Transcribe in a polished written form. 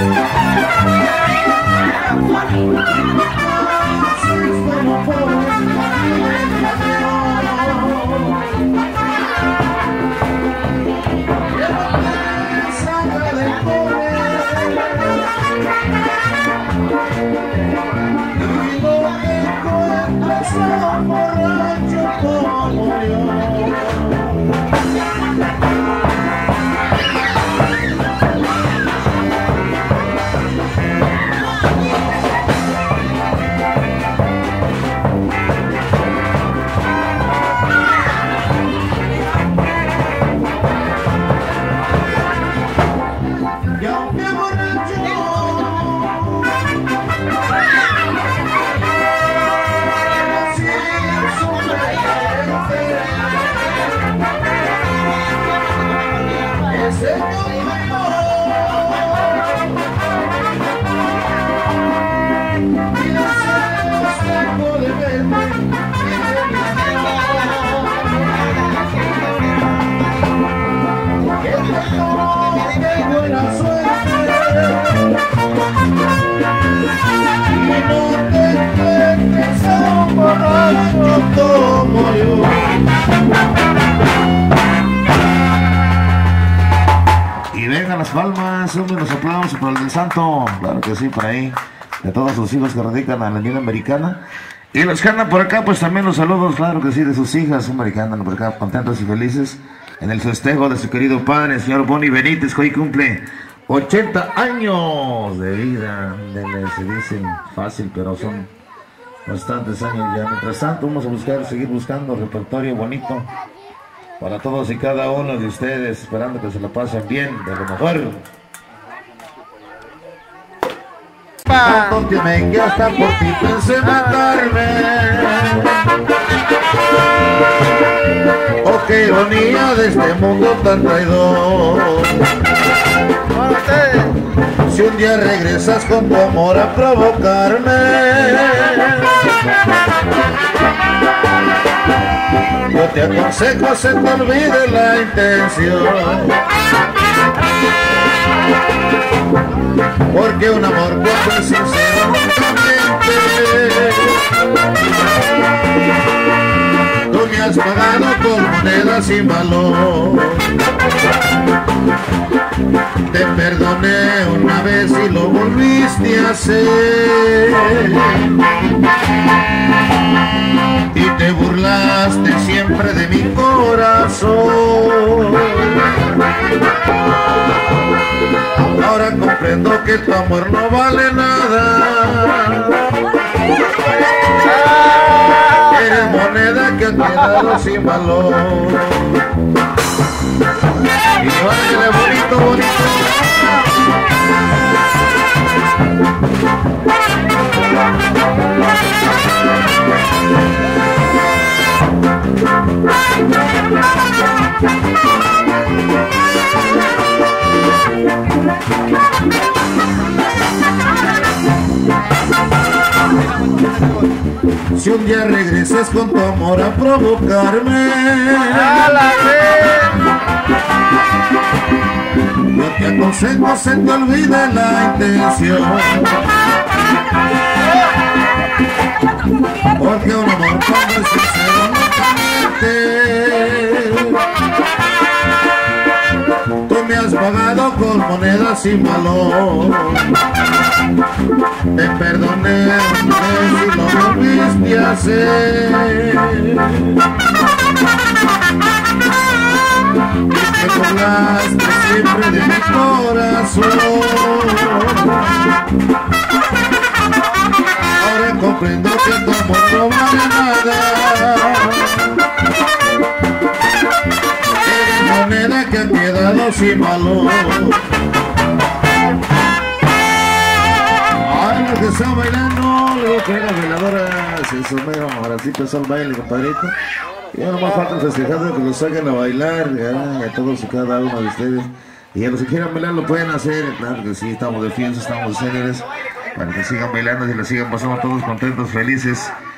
Y vengan las palmas, los aplausos para el del santo, claro que sí, por ahí, de todos sus hijos que radican en la Unión Americana. Y los que andan por acá, pues también los saludos, claro que sí, de sus hijas americanas, por acá contentos y felices en el festejo de su querido padre, el señor Bonnie Benítez, que hoy cumple 80 años de vida. Se dicen fácil, pero son bastantes años ya. Mientras tanto, vamos a seguir buscando repertorio bonito para todos y cada uno de ustedes, esperando que se lo pasen bien, de lo mejor. Tanto que me que hasta por ti pensé matarme. Oh, qué ironía de este mundo tan traidor. Si un día regresas con tu amor a provocarme, yo te aconsejo se te olvide la intención, porque un amor cuando es sincero nunca miente. Tú me has pagado con monedas sin valor. Te perdoné una vez y lo volviste a hacer, y te burlaste siempre de mi corazón. Ahora comprendo que tu amor no vale nada. Eres moneda que te he dado sin valor. Y baile bonito, bonito. Si un día regresas con tu amor a provocarme, yo te aconsejo se te olvide la intención, porque un amor cuando es sincero nunca miente. Tú me has pagado con monedas sin valor. Te perdoné una vez y lo volviste a hacer, y te burlaste siempre de mi corazón. Ahora comprendo que tu amor no vale nada. Eres moneda que te he dado sin valor. Que está bailando, luego que la veladora se sumieron, ahora sí empezó el baile, compadrito. Y ya no más falta festejando que los hagan a bailar, a todos y cada uno de ustedes. Y a los que quieran bailar lo pueden hacer, claro que sí, estamos de fiesta, estamos de célebres, para que sigan bailando y lo sigan pasando todos contentos, felices.